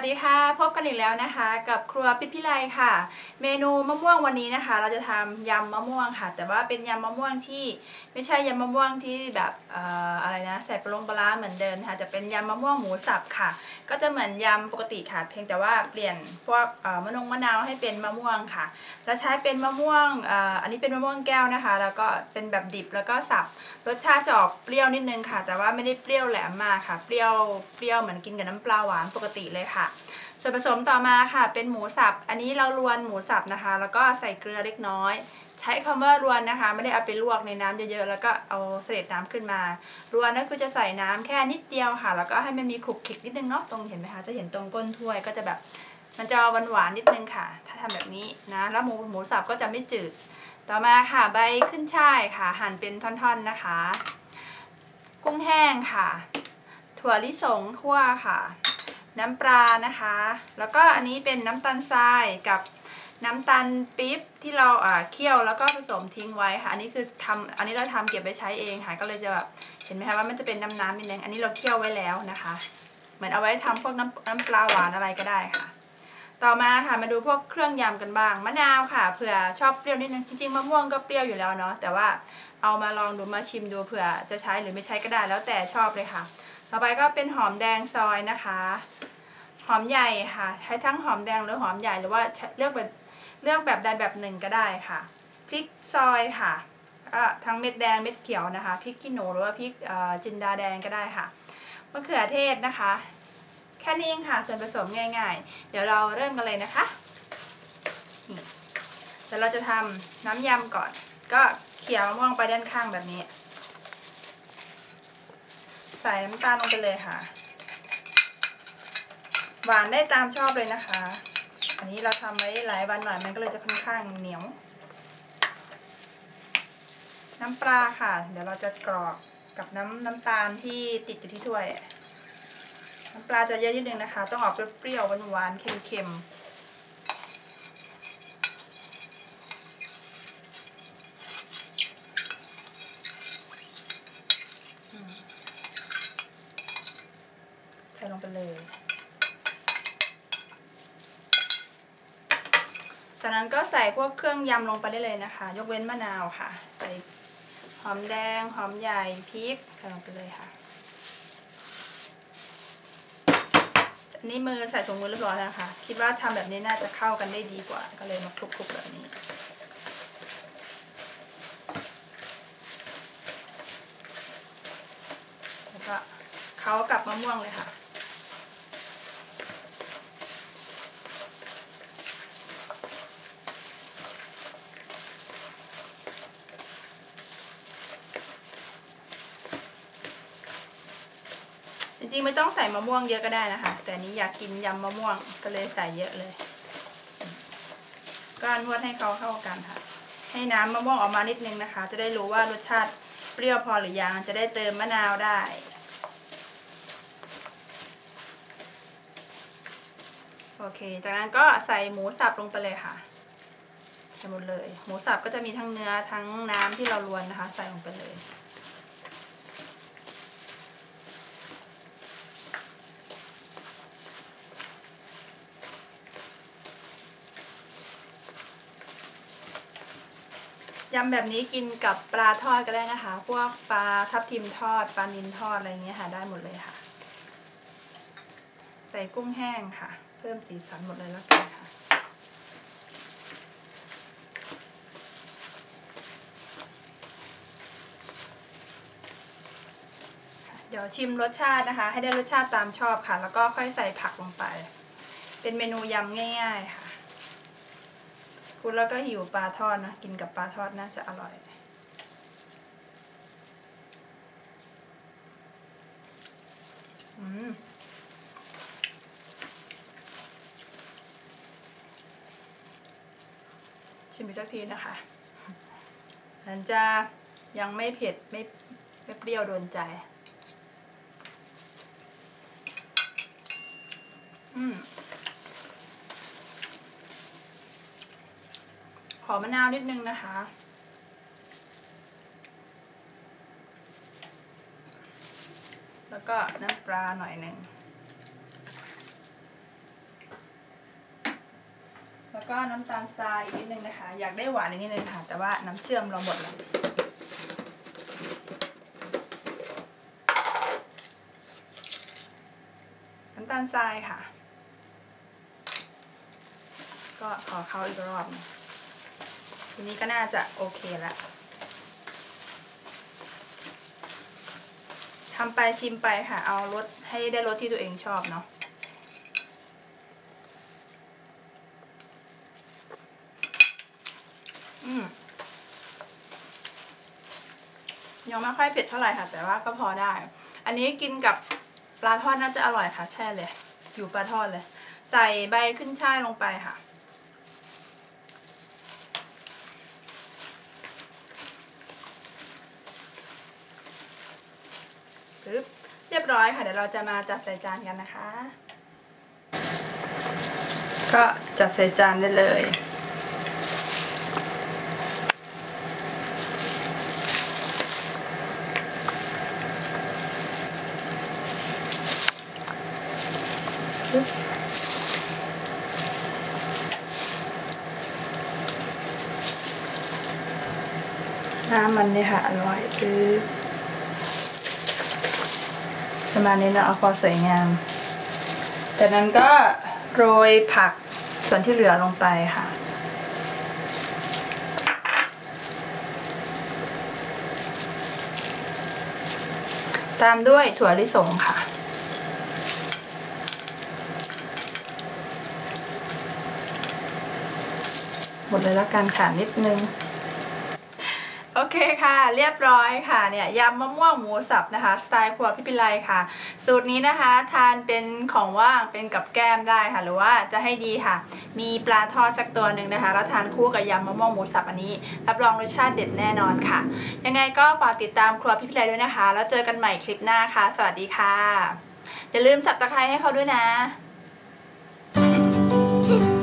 ดีค่ะพบกันอีกแล้วนะคะกับครัวพิพิไลค่ะเมนูมะม่วงวันนี้นะคะเราจะทำยำมะม่วงค่ะแต่ว่าเป็นยำมะม่วงที่ไม่ใช่ยำมะม่วงที่แบบอะไรนะใส่ปลาเหมือนเดิมค่ะจะเป็นยำมะม่วงหมูสับค่ะก็จะเหมือนยำปกติค่ะเพียงแต่ว่าเปลี่ยนพวกมะนาวให้เป็นมะม่วงค่ะแล้วใช้เป็นมะม่วงอันนี้เป็นมะม่วงแก้วนะคะแล้วก็เป็นแบบดิบแล้วก็สับรสชาติจะออกเปรี้ยวนิดนึงค่ะแต่ว่าไม่ได้เปรี้ยวแหลมมากค่ะเปรี้ยวเหมือนกินกับน้ำปลาหวานปกติเลยค่ะส่วนผสมต่อมาค่ะเป็นหมูสับอันนี้เรารวนหมูสับนะคะแล้วก็ใส่เกลือเล็กน้อยใช้คำว่ารวนนะคะไม่ได้เอาไปลวกในน้ำเยอะๆแล้วก็เอาเศษน้ำขึ้นมารวนนั่นคือจะใส่น้ำแค่นิดเดียวค่ะแล้วก็ให้มันมีคลุกคลิกนิดนึงเนาะตรงเห็นไหมคะจะเห็นตรงก้นถ้วยก็จะแบบมันจะหวานนิดนึงค่ะถ้าทำแบบนี้นะแล้วหมูสับก็จะไม่จืดต่อมาค่ะใบขึ้นช่ายค่ะหั่นเป็นท่อนๆนะคะกุ้งแห้งค่ะถั่วลิสงคั่วค่ะน้ำปลานะคะแล้วก็อันนี้เป็นน้ำตาลทรายกับน้ำตาลปี๊บที่เราเคี่ยวแล้วก็ผสมทิ้งไว้ค่ะอันนี้คืออันนี้เราทำเก็บไว้ใช้เองค่ะก็เลยจะแบบเห็นไหมคะว่ามันจะเป็นน้ำนิดนึงอันนี้เราเคี่ยวไว้แล้วนะคะเหมือนเอาไว้ทำพวกน้ำปลาหวานอะไรก็ได้ค่ะต่อมาค่ะมาดูพวกเครื่องยำกันบ้างมะนาวค่ะเผื่อชอบเปรี้ยวนิดนึงจริงๆมะม่วงก็เปรี้ยวอยู่แล้วเนาะแต่ว่าเอามาลองดูมาชิมดูเผื่อจะใช้หรือไม่ใช้ก็ได้แล้วแต่ชอบเลยค่ะต่อไปก็เป็นหอมแดงซอยนะคะหอมใหญ่ค่ะใช้ทั้งหอมแดงหรือหอมใหญ่หรือว่าเลือกแบบใดแบบหนึ่งก็ได้ค่ะพริกซอยค่ะทั้งเม็ดแดงเม็ดเขียวนะคะพริกขี้หนูหรือว่าพริกจินดาแดงก็ได้ค่ะมะเขือเทศนะคะแค่นี้เองค่ะส่วนผสมง่ายๆเดี๋ยวเราเริ่มกันเลยนะคะเดี๋ยวเราจะทำน้ำยำก่อนก็เขี่ยมะม่วงไปด้านข้างแบบนี้ใส่น้ำตาลลงไปเลยค่ะหวานได้ตามชอบเลยนะคะอันนี้เราทำไว้หลายวันหน่อยมันก็เลยจะค่อนข้างเหนียวน้ำปลาค่ะเดี๋ยวเราจะกรอกกับน้ำตาลที่ติดอยู่ที่ถ้วยน้ำปลาจะเยอะนิดนึงนะคะต้องออกเปรี้ยวๆหวานๆเค็มๆใส่ลงไปเลยจากนั้นก็ใส่พวกเครื่องยำลงไปได้เลยนะคะยกเว้นมะนาวค่ะใส่หอมแดงหอมใหญ่พริกใส่ลงไปเลยค่ะอันนี้มือใส่ถุงมือเรียบร้อยแล้วค่ะคิดว่าทำแบบนี้น่าจะเข้ากันได้ดีกว่าก็เลยมาคลุกๆแบบนี้แล้วก็เคล้ากับมะม่วงเลยค่ะจริงๆไม่ต้องใส่มะม่วงเยอะก็ได้นะคะแต่นี้อยากกินยำมะม่วงก็เลยใส่เยอะเลยก็นวดให้เขาเข้ากันค่ะให้น้ำมะม่วงออกมานิดนึงนะคะจะได้รู้ว่ารสชาติเปรี้ยวพอหรือยังจะได้เติมมะนาวได้โอเคจากนั้นก็ใส่หมูสับลงไปเลยค่ะใส่หมดเลยหมูสับก็จะมีทั้งเนื้อทั้งน้ำที่เรารวนนะคะใส่ลงไปเลยยำแบบนี้กินกับปลาทอดก็ได้นะคะพวกปลาทับทิมทอดปลานิลทอดอะไรเงี้ยค่ะได้หมดเลยค่ะใส่กุ้งแห้งค่ะเพิ่มสีสันหมดเลยแล้วกันค่ะเดี๋ยวชิมรสชาตินะคะให้ได้รสชาติตามชอบค่ะแล้วก็ค่อยใส่ผักลงไปเป็นเมนูยำง่ายๆค่ะพูดแล้วก็หิวปลาทอดนะกินกับปลาทอดน่าจะอร่อยชิมอีกสักทีนะคะมันจะยังไม่เผ็ดไม่เปรี้ยวโดนใจขอมะนาวนิดนึงนะคะแล้วก็น้ำปลาหน่อยหนึ่งแล้วก็น้ำตาลทรายอีกนิดนึงนะคะอยากได้หวานอีกนิดนึงค่ะแต่ว่าน้ำเชื่อมเราหมดแล้วน้ำตาลทรายค่ะก็ขอเข้าอีกรอบทีนี้ก็น่าจะโอเคแล้วทำไปชิมไปค่ะเอารสให้ได้รสที่ตัวเองชอบเนาะยังไม่ค่อยเผ็ดเท่าไหร่ค่ะแต่ว่าก็พอได้อันนี้กินกับปลาทอดน่าจะอร่อยค่ะแช่เลยอยู่ปลาทอดเลยใส่ใบขึ้นช่ายลงไปค่ะปึ๊บเรียบร้อยค่ะเดี๋ยวเราจะมาจัดใส่จานกันนะคะก็จัดใส่จานได้เลยน้ำมันเนี่ยค่ะอร่อยคือประมาณนี้นะเอาพอสวยงามจากนั้นก็โรยผักส่วนที่เหลือลงไปค่ะตามด้วยถั่วลิสงค่ะหมดเลยแล้วกันค่ะนิดนึงโอเคค่ะเรียบร้อยค่ะเนี่ยยำมะม่วงหมูสับนะคะสไตล์ครัวพี่ปิไลค่ะสูตรนี้นะคะทานเป็นของว่างเป็นกับแก้มได้ค่ะหรือว่าจะให้ดีค่ะมีปลาทอดสักตัวหนึ่งนะคะแล้วทานคู่กับยำมะม่วงหมูสับอันนี้รับรองรสชาติเด็ดแน่นอนค่ะยังไงก็ฝากติดตามครัวพี่ปิไลด้วยนะคะแล้วเจอกันใหม่คลิปหน้าค่ะสวัสดีค่ะอย่าลืมสับตะไคร้ให้เขาด้วยนะ